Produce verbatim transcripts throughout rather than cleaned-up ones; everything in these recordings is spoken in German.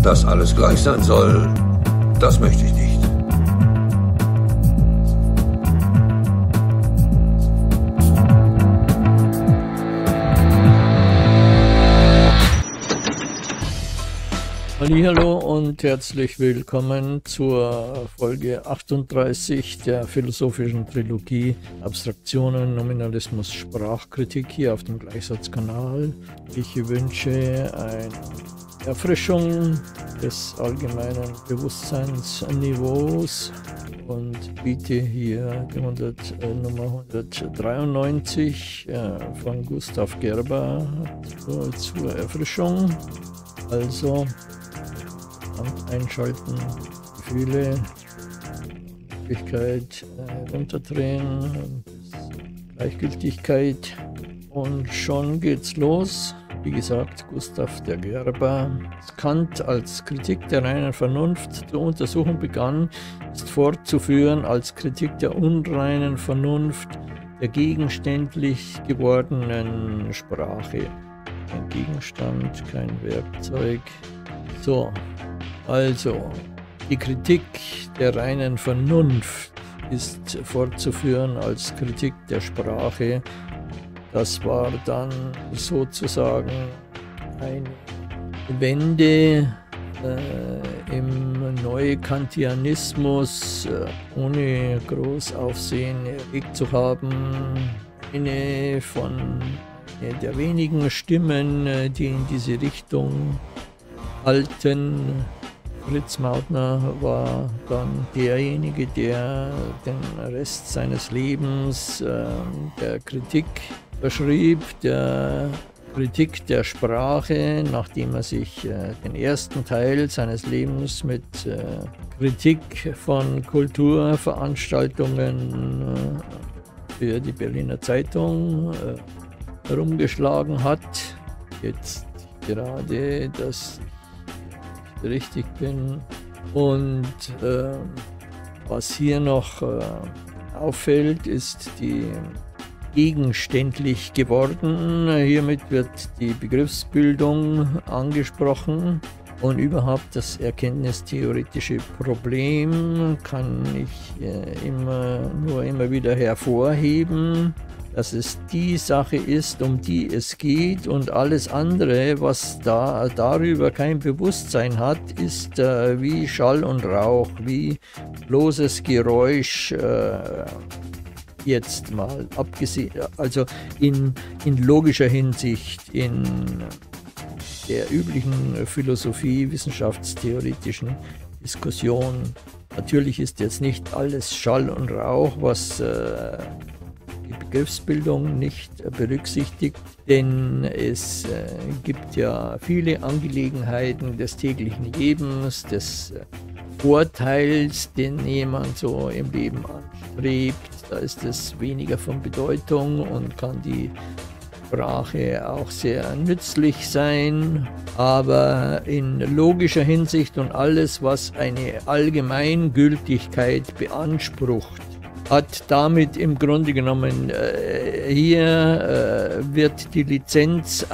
Dass alles gleich sein soll, das möchte ich nicht. Hallihallo und herzlich willkommen zur Folge achtunddreißig der philosophischen Trilogie Abstraktionen, Nominalismus, Sprachkritik hier auf dem Gleichsatzkanal. Ich wünsche eine Erfrischung des allgemeinen Bewusstseinsniveaus und biete hier die hundert, äh, Nummer hundertdreiundneunzig äh, von Gustav Gerber zur, zur Erfrischung. Also Hand einschalten, Gefühle, Möglichkeit äh, runterdrehen, Gleichgültigkeit und schon geht's los. Wie gesagt, Gustav der Gerber. Kant als Kritik der reinen Vernunft zur Untersuchung begann, ist fortzuführen als Kritik der unreinen Vernunft, der gegenständlich gewordenen Sprache. Kein Gegenstand, kein Werkzeug. So, also die Kritik der reinen Vernunft ist fortzuführen als Kritik der Sprache. Das war dann sozusagen eine Wende äh, im Neukantianismus, äh, ohne groß Aufsehen erregt zu haben. Eine von eine der wenigen Stimmen, die in diese Richtung halten. Fritz Mautner war dann derjenige, der den Rest seines Lebens äh, der Kritik verschrieb, der Kritik der Sprache, nachdem er sich äh, den ersten Teil seines Lebens mit äh, Kritik von Kulturveranstaltungen äh, für die Berliner Zeitung äh, herumgeschlagen hat. Jetzt gerade, dass ich richtig bin. Und äh, was hier noch äh, auffällt, ist die gegenständlich geworden. Hiermit wird die Begriffsbildung angesprochen und überhaupt das erkenntnistheoretische Problem kann ich äh, immer, nur immer wieder hervorheben, dass es die Sache ist, um die es geht, und alles andere, was da darüber kein Bewusstsein hat, ist äh, wie Schall und Rauch, wie loses Geräusch. Äh, Jetzt mal abgesehen, also in, in logischer Hinsicht, in der üblichen Philosophie, wissenschaftstheoretischen Diskussion. Natürlich ist jetzt nicht alles Schall und Rauch, was äh, die Begriffsbildung nicht äh, berücksichtigt, denn es äh, gibt ja viele Angelegenheiten des täglichen Lebens, des äh, Vorteils, den jemand so im Leben anstrebt. Da ist es weniger von Bedeutung und kann die Sprache auch sehr nützlich sein, aber in logischer Hinsicht und alles, was eine Allgemeingültigkeit beansprucht, hat damit im Grunde genommen, äh, hier äh, wird die Lizenz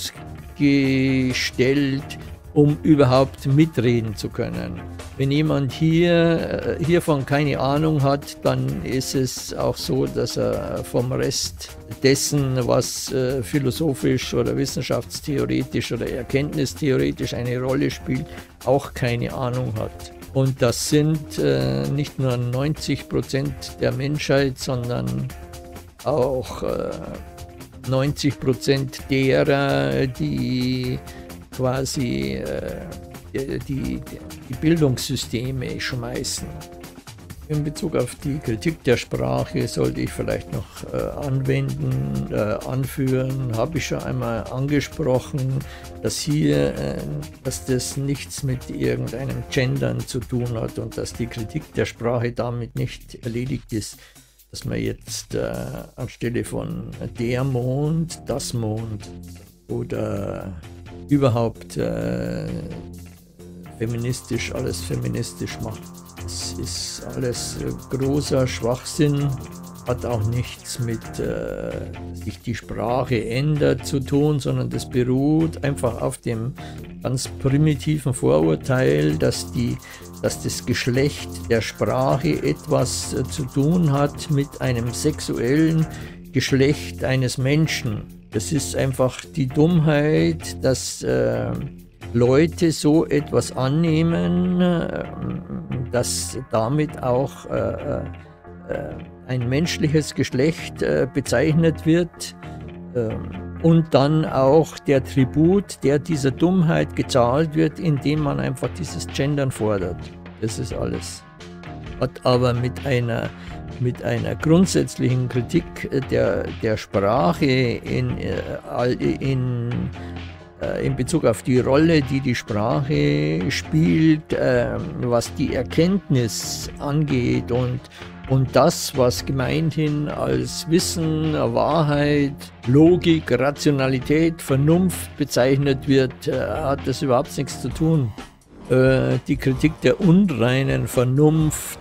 ausgestellt, um überhaupt mitreden zu können. Wenn jemand hier äh, hiervon keine Ahnung hat, dann ist es auch so, dass er vom Rest dessen, was äh, philosophisch oder wissenschaftstheoretisch oder erkenntnistheoretisch eine Rolle spielt, auch keine Ahnung hat. Und das sind äh, nicht nur neunzig Prozent der Menschheit, sondern auch äh, neunzig Prozent derer, die quasi äh, die, die, die Bildungssysteme schmeißen. In Bezug auf die Kritik der Sprache sollte ich vielleicht noch äh, anwenden, äh, anführen, habe ich schon einmal angesprochen, dass hier, äh, dass das nichts mit irgendeinem Gendern zu tun hat und dass die Kritik der Sprache damit nicht erledigt ist, dass man jetzt äh, anstelle von der Mond, das Mond oder überhaupt äh, feministisch, alles feministisch macht. Das ist alles äh, großer Schwachsinn, hat auch nichts mit äh, sich die Sprache ändert zu tun, sondern das beruht einfach auf dem ganz primitiven Vorurteil, dass, die, dass das Geschlecht der Sprache etwas äh, zu tun hat mit einem sexuellen Geschlecht eines Menschen. Das ist einfach die Dummheit, dass äh, Leute so etwas annehmen, äh, dass damit auch äh, äh, ein menschliches Geschlecht äh, bezeichnet wird. Äh, Und dann auch der Tribut, der dieser Dummheit gezahlt wird, indem man einfach dieses Gendern fordert. Das ist alles. Hat aber mit einer, mit einer grundsätzlichen Kritik der, der Sprache in, in, in Bezug auf die Rolle, die die Sprache spielt, was die Erkenntnis angeht und Und das, was gemeinhin als Wissen, Wahrheit, Logik, Rationalität, Vernunft bezeichnet wird, hat das überhaupt nichts zu tun. Die Kritik der unreinen Vernunft,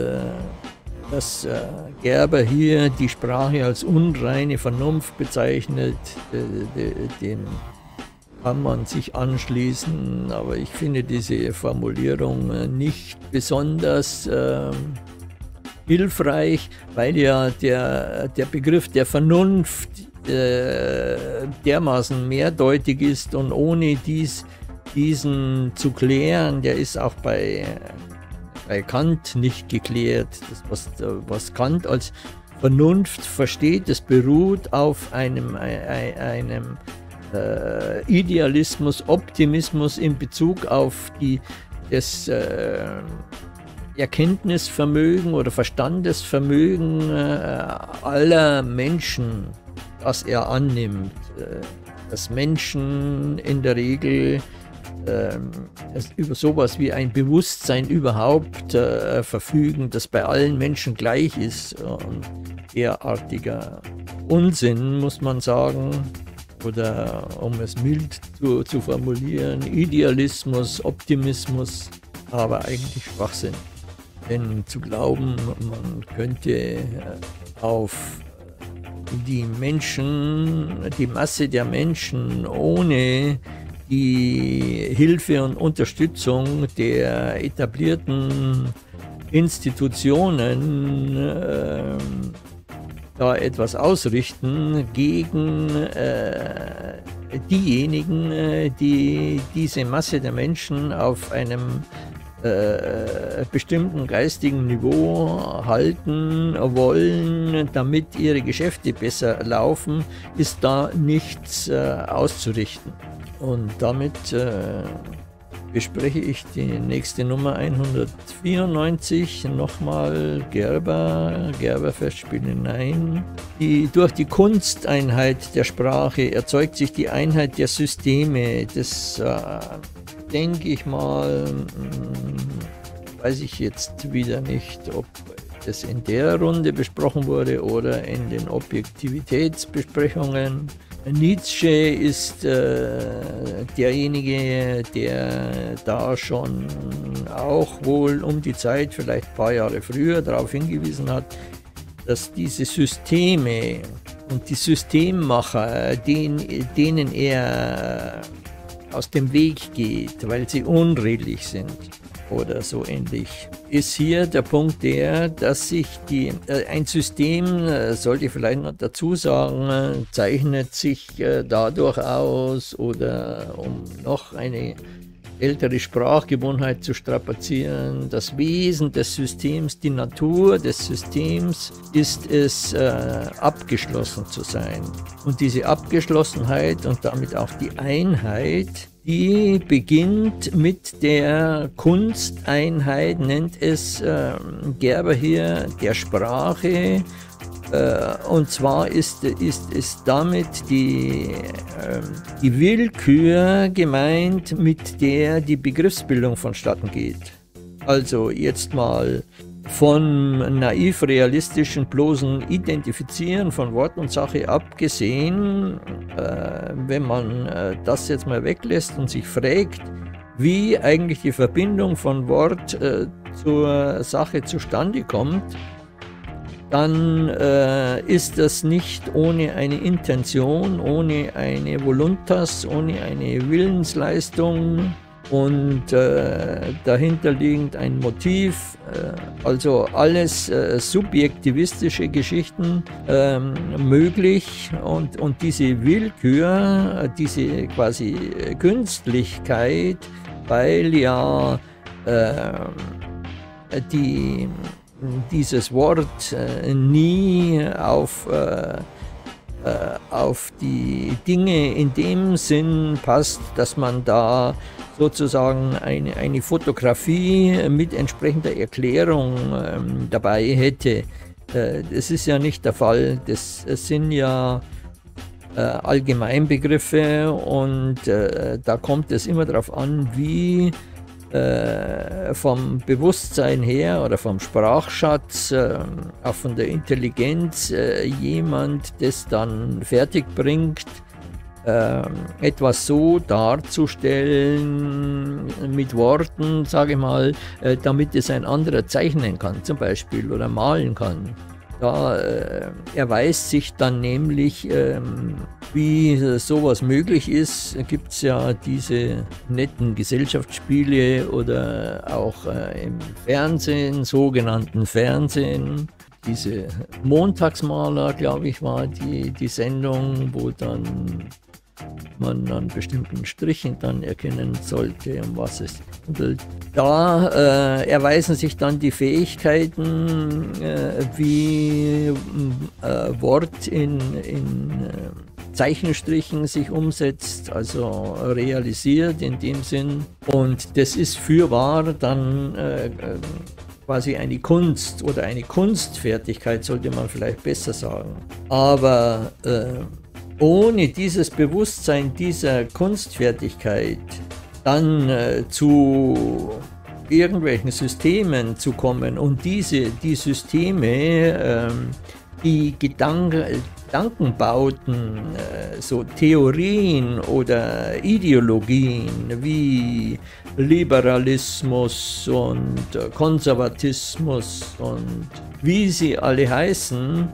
dass Gerber hier die Sprache als unreine Vernunft bezeichnet, dem kann man sich anschließen, aber ich finde diese Formulierung nicht besonders hilfreich, weil ja der, der Begriff der Vernunft äh, dermaßen mehrdeutig ist und ohne dies, diesen zu klären, der ist auch bei, bei Kant nicht geklärt. Das, was, was Kant als Vernunft versteht, das beruht auf einem, einem äh, Idealismus, Optimismus in Bezug auf die, das äh, Erkenntnisvermögen oder Verstandesvermögen äh, aller Menschen, das er annimmt, äh, dass Menschen in der Regel äh, über sowas wie ein Bewusstsein überhaupt äh, verfügen, das bei allen Menschen gleich ist. Und derartiger Unsinn, muss man sagen, oder um es mild zu, zu formulieren, Idealismus, Optimismus, aber eigentlich Schwachsinn. Denn zu glauben, man könnte auf die Menschen, die Masse der Menschen ohne die Hilfe und Unterstützung der etablierten Institutionen äh, da etwas ausrichten gegen äh, diejenigen, äh, die diese Masse der Menschen auf einem Äh, bestimmten geistigen Niveau halten wollen, damit ihre Geschäfte besser laufen, ist da nichts äh, auszurichten. Und damit äh, bespreche ich die nächste Nummer hundertvierundneunzig, nochmal Gerber, Gerber-Festspiele Nein. Die, durch die Kunsteinheit der Sprache erzeugt sich die Einheit der Systeme, des äh, denke ich mal, weiß ich jetzt wieder nicht, ob das in der Runde besprochen wurde oder in den Objektivitätsbesprechungen. Nietzsche ist äh, derjenige, der da schon auch wohl um die Zeit, vielleicht ein paar Jahre früher, darauf hingewiesen hat, dass diese Systeme und die Systemmacher, denen, denen er aus dem Weg geht, weil sie unredlich sind oder so ähnlich, ist hier der Punkt der, dass sich die, äh, ein System, äh, sollte ich vielleicht noch dazu sagen, äh, zeichnet sich äh, dadurch aus, oder um noch eine ältere Sprachgewohnheit zu strapazieren, das Wesen des Systems, die Natur des Systems ist es, äh, abgeschlossen zu sein. Und diese Abgeschlossenheit und damit auch die Einheit, die beginnt mit der Kunsteinheit, nennt es äh, Gerber hier, der Sprache. Äh, und zwar ist, ist, ist damit die, äh, die Willkür gemeint, mit der die Begriffsbildung vonstatten geht. Also jetzt mal von naiv-realistischen bloßen Identifizieren von Wort und Sache abgesehen, äh, wenn man äh, das jetzt mal weglässt und sich fragt, wie eigentlich die Verbindung von Wort äh, zur Sache zustande kommt, dann äh, ist das nicht ohne eine Intention, ohne eine Voluntas, ohne eine Willensleistung und äh, dahinterliegend ein Motiv, äh, also alles äh, subjektivistische Geschichten äh, möglich, und, und diese Willkür, diese quasi Künstlichkeit, weil ja äh, die, dieses Wort äh, nie auf äh, auf die Dinge in dem Sinn passt, dass man da sozusagen eine, eine Fotografie mit entsprechender Erklärung ähm, dabei hätte. Äh, das ist ja nicht der Fall. Das, das sind ja äh, Allgemeinbegriffe, und äh, da kommt es immer darauf an, wie äh, vom Bewusstsein her oder vom Sprachschatz, äh, auch von der Intelligenz, äh, jemand das dann fertig bringt, äh, etwas so darzustellen mit Worten, sage ich mal, äh, damit es ein anderer zeichnen kann zum Beispiel oder malen kann. Da äh, erweist sich dann nämlich, ähm, wie sowas möglich ist. Gibt es ja diese netten Gesellschaftsspiele oder auch äh, im Fernsehen, sogenannten Fernsehen. Diese Montagsmaler, glaube ich, war die, die Sendung, wo dann man an bestimmten Strichen dann erkennen sollte, um was es handelt. Da äh, erweisen sich dann die Fähigkeiten, äh, wie äh, Wort in, in äh, Zeichenstrichen sich umsetzt, also realisiert in dem Sinn. Und das ist fürwahr dann äh, quasi eine Kunst oder eine Kunstfertigkeit, sollte man vielleicht besser sagen. Aber äh, ohne dieses Bewusstsein dieser Kunstfertigkeit dann äh, zu irgendwelchen Systemen zu kommen und diese die Systeme, äh, die Gedanken, Gedankenbauten, äh, so Theorien oder Ideologien wie Liberalismus und äh, Konservatismus und wie sie alle heißen,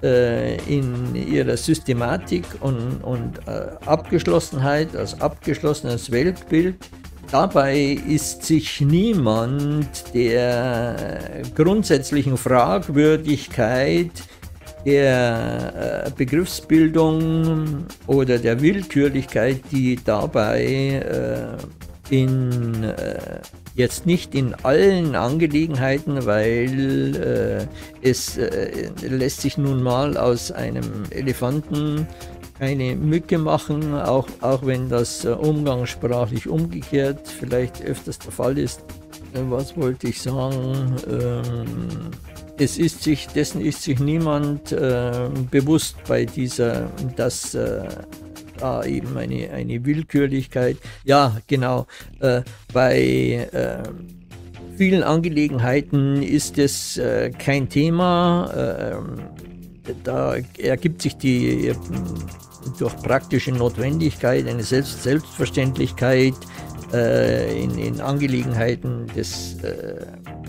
in ihrer Systematik und, und äh, Abgeschlossenheit, als abgeschlossenes Weltbild. Dabei ist sich niemand der grundsätzlichen Fragwürdigkeit der äh, Begriffsbildung oder der Willkürlichkeit, die dabei äh, in äh, jetzt nicht in allen Angelegenheiten, weil äh, es äh, lässt sich nun mal aus einem Elefanten keine Mücke machen, auch, auch wenn das äh, umgangssprachlich umgekehrt vielleicht öfters der Fall ist. Äh, was wollte ich sagen? Ähm, es ist sich, dessen ist sich niemand äh, bewusst bei dieser, dass äh, da eben eine, eine Willkürlichkeit, ja genau, äh, bei äh, vielen Angelegenheiten ist es äh, kein Thema, äh, da ergibt sich die äh, durch praktische Notwendigkeit eine Selbst Selbstverständlichkeit äh, in, in Angelegenheiten des äh,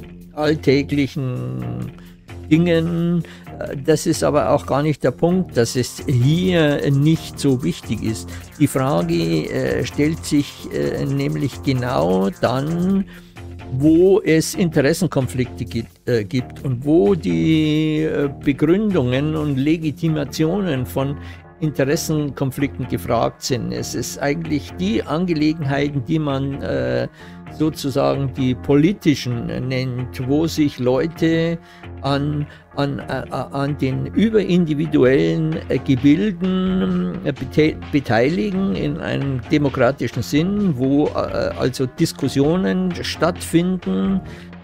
alltäglichen Dingen. Das ist aber auch gar nicht der Punkt, dass es hier nicht so wichtig ist. Die Frage äh, stellt sich äh, nämlich genau dann, wo es Interessenkonflikte gibt, äh, gibt und wo die äh, Begründungen und Legitimationen von Interessenkonflikten gefragt sind. Es ist eigentlich die Angelegenheiten, die man äh, sozusagen die politischen nennt, wo sich Leute an, an, an den überindividuellen Gebilden beteiligen in einem demokratischen Sinn, wo also Diskussionen stattfinden.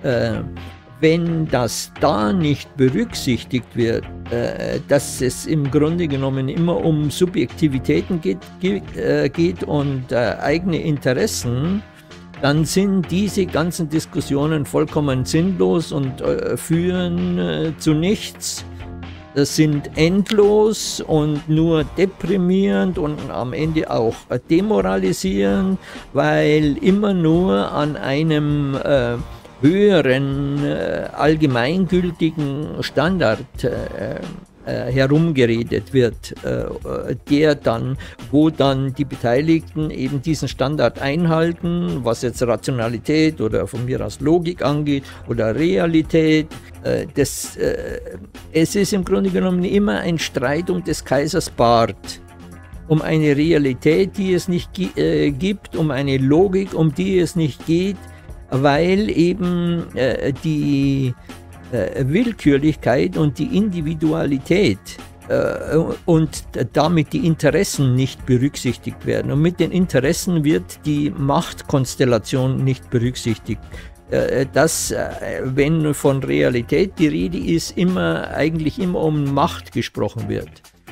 Wenn das da nicht berücksichtigt wird, dass es im Grunde genommen immer um Subjektivitäten geht, geht und eigene Interessen, dann sind diese ganzen Diskussionen vollkommen sinnlos und äh, führen äh, zu nichts. Das sind endlos und nur deprimierend und am Ende auch demoralisierend, weil immer nur an einem äh, höheren äh, allgemeingültigen Standard äh, äh, herumgeredet wird, äh, der dann, wo dann die Beteiligten eben diesen Standard einhalten, was jetzt Rationalität oder von mir aus Logik angeht oder Realität. Äh, das, äh, es ist im Grunde genommen immer ein Streit um des Kaisers Bart, um eine Realität, die es nicht äh, gibt, um eine Logik, um die es nicht geht, weil eben äh, die äh, Willkürlichkeit und die Individualität äh, und damit die Interessen nicht berücksichtigt werden. Und mit den Interessen wird die Machtkonstellation nicht berücksichtigt. Äh, dass, äh, wenn von Realität die Rede ist, immer eigentlich immer um Macht gesprochen wird.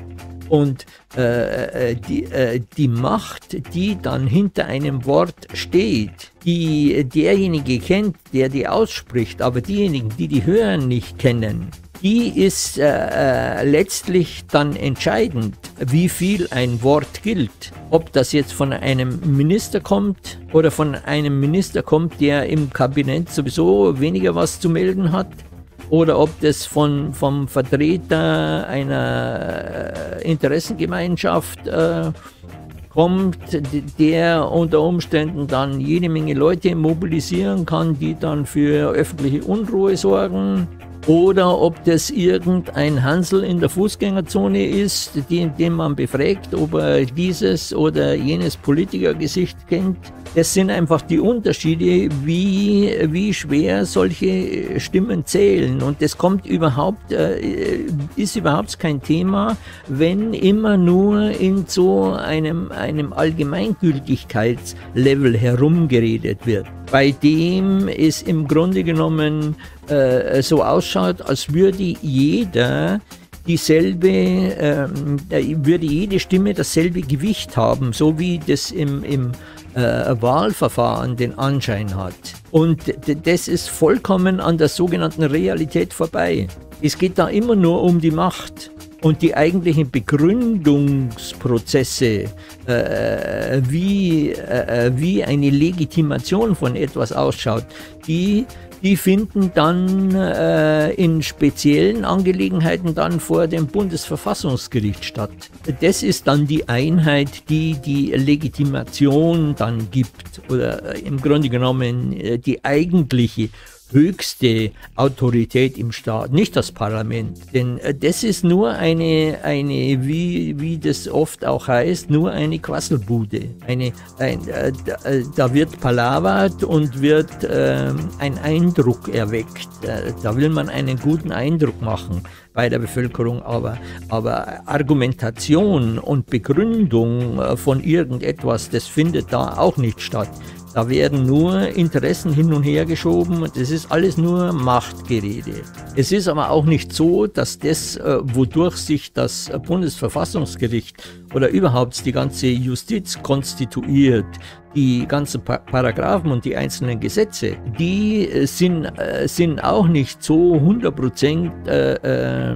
Und äh, die, äh, die Macht, die dann hinter einem Wort steht, die derjenige kennt, der die ausspricht, aber diejenigen, die die hören, nicht kennen, die ist äh, letztlich dann entscheidend, wie viel ein Wort gilt. Ob das jetzt von einem Minister kommt oder von einem Minister kommt, der im Kabinett sowieso weniger was zu melden hat, oder ob das von, vom Vertreter einer Interessengemeinschaft äh, kommt, der unter Umständen dann jede Menge Leute mobilisieren kann, die dann für öffentliche Unruhe sorgen. Oder ob das irgendein Hansel in der Fußgängerzone ist, den, den man befragt, ob er dieses oder jenes Politikergesicht kennt. Das sind einfach die Unterschiede, wie, wie schwer solche Stimmen zählen. Und das kommt überhaupt, äh, ist überhaupt kein Thema, wenn immer nur in so einem, einem Allgemeingültigkeitslevel herumgeredet wird, bei dem es im Grunde genommen äh, so ausschaut, als würde jeder dieselbe, äh, würde jede Stimme dasselbe Gewicht haben, so wie das im, im äh, Wahlverfahren den Anschein hat. Und das ist vollkommen an der sogenannten Realität vorbei. Es geht da immer nur um die Macht. Und die eigentlichen Begründungsprozesse, äh, wie, äh, wie eine Legitimation von etwas ausschaut, die, die finden dann äh, in speziellen Angelegenheiten dann vor dem Bundesverfassungsgericht statt. Das ist dann die Einheit, die die Legitimation dann gibt, oder im Grunde genommen äh, die eigentliche höchste Autorität im Staat, nicht das Parlament. Denn das ist nur eine, eine wie, wie das oft auch heißt, nur eine Quasselbude. Eine, ein, äh, da wird palavert und wird äh, ein Eindruck erweckt. Äh, da will man einen guten Eindruck machen bei der Bevölkerung, aber, aber Argumentation und Begründung von irgendetwas, das findet da auch nicht statt. Da werden nur Interessen hin und her geschoben und das ist alles nur Machtgerede. Es ist aber auch nicht so, dass das, wodurch sich das Bundesverfassungsgericht oder überhaupt die ganze Justiz konstituiert, die ganzen Paragraphen und die einzelnen Gesetze, die sind, sind auch nicht so hundert Prozent äh, äh,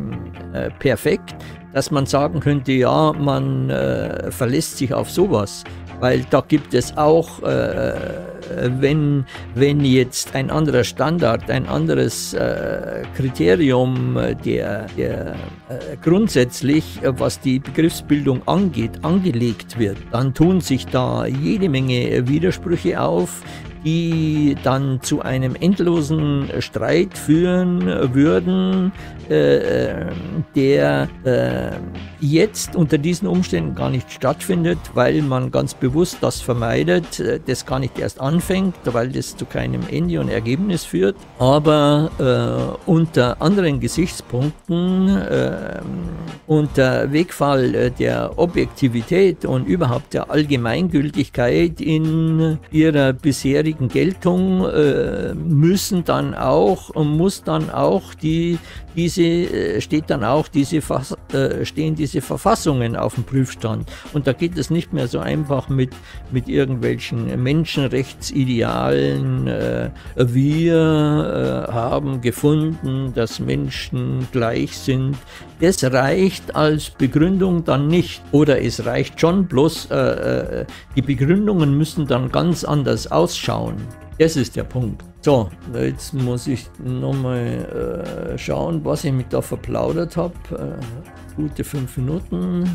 perfekt, dass man sagen könnte, ja, man äh, verlässt sich auf sowas. Weil da gibt es auch, äh, wenn, wenn jetzt ein anderer Standard, ein anderes äh, Kriterium, der, der äh, grundsätzlich, was die Begriffsbildung angeht, angelegt wird, dann tun sich da jede Menge Widersprüche auf, die dann zu einem endlosen Streit führen würden, äh, der äh, jetzt unter diesen Umständen gar nicht stattfindet, weil man ganz bewusst das vermeidet, das gar nicht erst anfängt, weil das zu keinem Ende und Ergebnis führt. Aber äh, unter anderen Gesichtspunkten, äh, unter Wegfall der Objektivität und überhaupt der Allgemeingültigkeit in ihrer bisherigen Geltung, äh, müssen dann auch und muss dann auch die diese steht dann auch diese äh, stehen diese Verfassungen auf dem Prüfstand. Und da geht es nicht mehr so einfach mit, mit irgendwelchen Menschenrechtsidealen. Äh, wir äh, haben gefunden, dass Menschen gleich sind. Das reicht als Begründung dann nicht. Oder es reicht schon, bloß äh, die Begründungen müssen dann ganz anders ausschauen. Das ist der Punkt. So, jetzt muss ich nochmal äh, schauen, was ich mich da verplaudert habe. Äh, gute fünf Minuten.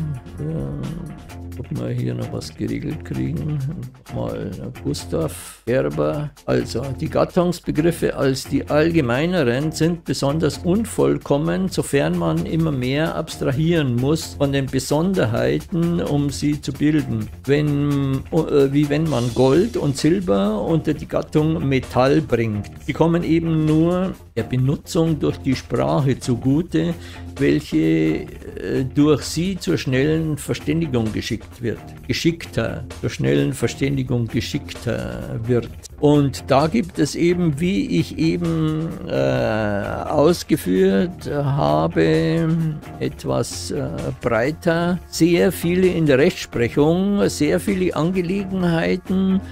Äh, ob wir hier noch was geregelt kriegen. Mal Gustav Gerber. Also, die Gattungsbegriffe als die allgemeineren sind besonders unvollkommen, sofern man immer mehr abstrahieren muss von den Besonderheiten, um sie zu bilden. Wenn, äh, wie wenn man Gold und Silber unter die Gattung Metall bringt. Sie kommen eben nur der Benutzung durch die Sprache zugute, welche äh, durch sie zur schnellen Verständigung geschickt wird. Geschickter, zur schnellen Verständigung geschickter wird. Und da gibt es eben, wie ich eben äh, ausgeführt habe, etwas äh, breiter, sehr viele in der Rechtsprechung, sehr viele Angelegenheiten,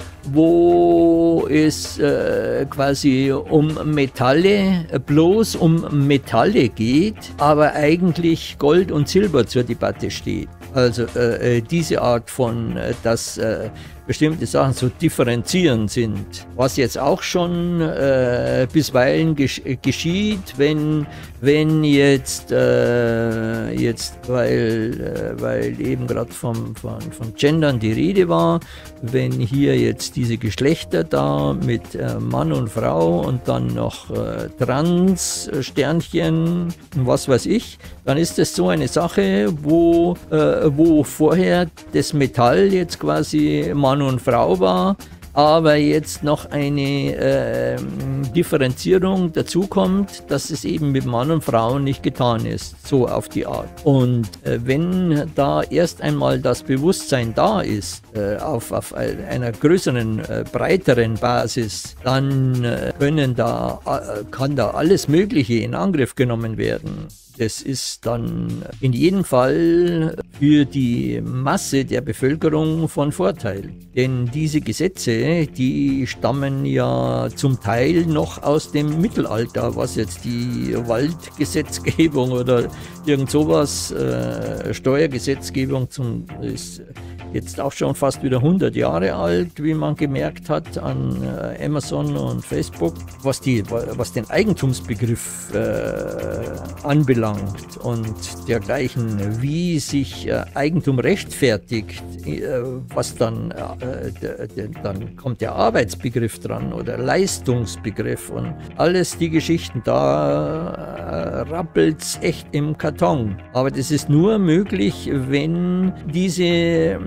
wo es äh, quasi um Metalle, bloß um Metalle geht, aber eigentlich Gold und Silber zur Debatte steht. Also äh, diese Art von, äh, dass äh, bestimmte Sachen so differenzieren sind. Was jetzt auch schon äh, bisweilen gesch geschieht, wenn, wenn jetzt, äh, jetzt weil, äh, weil eben gerade vom, von, von Gendern die Rede war, wenn hier jetzt diese Geschlechter da mit äh, Mann und Frau und dann noch äh, Trans-Sternchen und was weiß ich, dann ist das so eine Sache, wo, äh, wo vorher das Metall jetzt quasi Mann und Frau war, aber jetzt noch eine äh, Differenzierung dazu kommt, dass es eben mit Mann und Frau nicht getan ist, so auf die Art. Und äh, wenn da erst einmal das Bewusstsein da ist, äh, auf, auf einer größeren, äh, breiteren Basis, dann äh, können da, äh, kann da alles Mögliche in Angriff genommen werden. Das ist dann in jedem Fall für die Masse der Bevölkerung von Vorteil. Denn diese Gesetze, die stammen ja zum Teil noch aus dem Mittelalter, was jetzt die Waldgesetzgebung oder irgend sowas, äh, Steuergesetzgebung zum, ist jetzt auch schon fast wieder hundert Jahre alt, wie man gemerkt hat an äh, Amazon und Facebook, was, die, was den Eigentumsbegriff äh, anbelangt und dergleichen, wie sich äh, Eigentum rechtfertigt, äh, was dann, äh, de, de, dann kommt der Arbeitsbegriff dran oder Leistungsbegriff und alles die Geschichten, da äh, rappelt es echt im Karton. Aber das ist nur möglich, wenn diese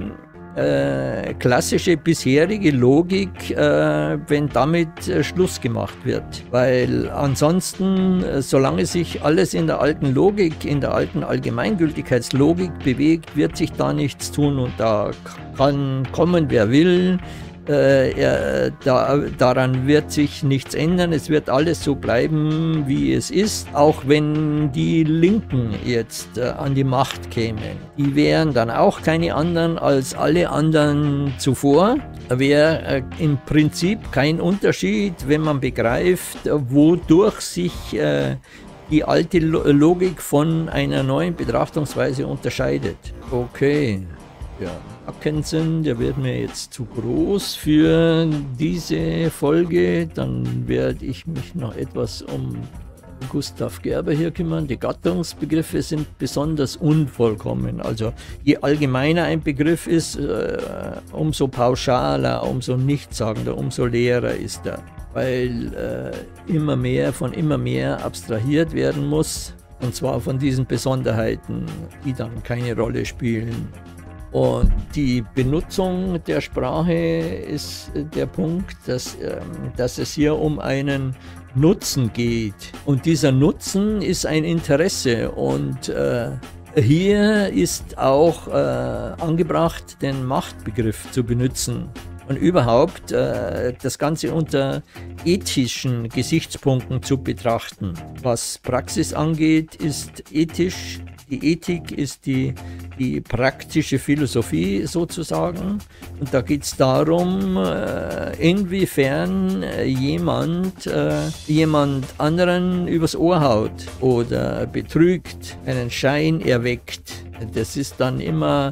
Äh, klassische bisherige Logik, äh, wenn damit äh, Schluss gemacht wird. Weil ansonsten, äh, solange sich alles in der alten Logik, in der alten Allgemeingültigkeitslogik bewegt, wird sich da nichts tun und da kann kommen, wer will. Äh, er, da, daran wird sich nichts ändern, es wird alles so bleiben, wie es ist, auch wenn die Linken jetzt äh, an die Macht kämen. Die wären dann auch keine anderen als alle anderen zuvor. Wäre äh, im Prinzip kein Unterschied, wenn man begreift, wodurch sich äh, die alte Lo- Logik von einer neuen Betrachtungsweise unterscheidet. Okay. Ja, Atkinson, der wird mir jetzt zu groß für diese Folge. Dann werde ich mich noch etwas um Gustav Gerber hier kümmern. Die Gattungsbegriffe sind besonders unvollkommen. Also je allgemeiner ein Begriff ist, äh, umso pauschaler, umso nichtssagender, umso leerer ist er. Weil äh, immer mehr von immer mehr abstrahiert werden muss. Und zwar von diesen Besonderheiten, die dann keine Rolle spielen. Und die Benutzung der Sprache ist der Punkt, dass, dass es hier um einen Nutzen geht. Und dieser Nutzen ist ein Interesse. Und äh, hier ist auch äh, angebracht, den Machtbegriff zu benutzen. Und überhaupt äh, das Ganze unter ethischen Gesichtspunkten zu betrachten. Was Praxis angeht, ist ethisch. Die Ethik ist die, die praktische Philosophie sozusagen. Und da geht es darum, äh, inwiefern äh, jemand, äh, jemand anderen übers Ohr haut oder betrügt, einen Schein erweckt. Das ist dann immer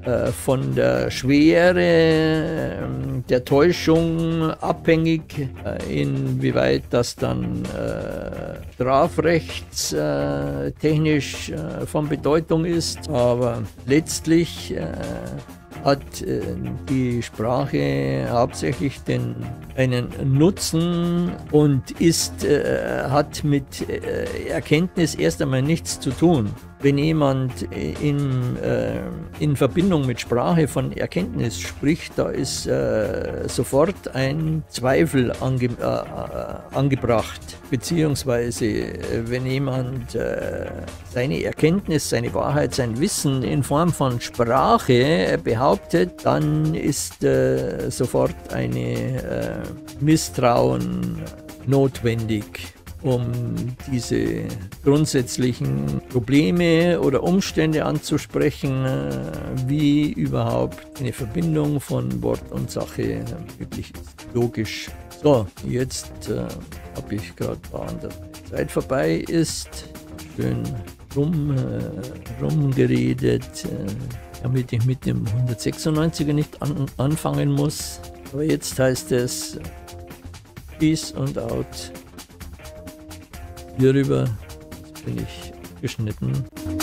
äh, von der Schwere äh, der Täuschung abhängig, äh, inwieweit das dann äh, strafrechtstechnisch äh, von Bedeutung ist. Aber letztlich äh, hat äh, die Sprache hauptsächlich den, einen Nutzen und ist, äh, hat mit äh, Erkenntnis erst einmal nichts zu tun. Wenn jemand in, äh, in Verbindung mit Sprache von Erkenntnis spricht, da ist äh, sofort ein Zweifel ange, äh, angebracht. Beziehungsweise, wenn jemand äh, seine Erkenntnis, seine Wahrheit, sein Wissen in Form von Sprache behauptet, dann ist äh, sofort eine äh, Misstrauen notwendig, um diese grundsätzlichen Probleme oder Umstände anzusprechen, wie überhaupt eine Verbindung von Wort und Sache möglich ist. Logisch. So, jetzt äh, habe ich gerade an der Zeit vorbei ist, schön rum, äh, rumgeredet, äh, damit ich mit dem hundertsechsundneunziger nicht an, anfangen muss. Aber jetzt heißt es Peace und Out. Hierüber bin ich geschnitten.